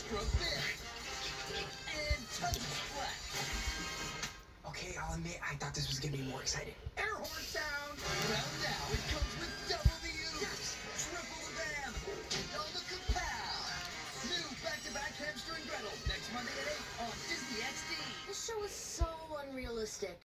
extra big. And toast splash. Okay, I'll admit, I thought this was gonna be more exciting. Air horn sound. Well, now it comes with